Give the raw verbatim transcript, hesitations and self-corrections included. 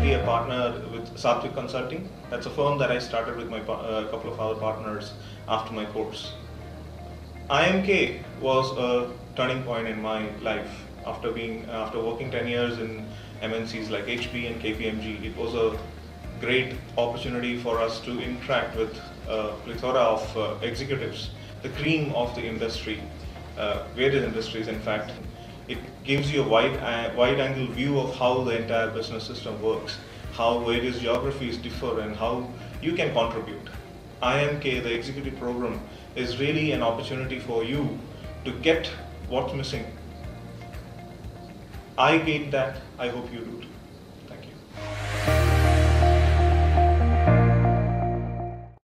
recently a partner with Satvik Consulting. That's a firm that I started with my uh, couple of other partners after my course. I I M K was a turning point in my life. After being after working ten years in M N Cs like H P and K P M G, it was a great opportunity for us to interact with a plethora of uh, executives, the cream of the industry, uh, various industries in fact. It gives you a wide, uh, wide angle view of how the entire business system works, how various geographies differ and how you can contribute. I I M K, the executive program, is really an opportunity for you to get what's missing. I get that, I hope you do too.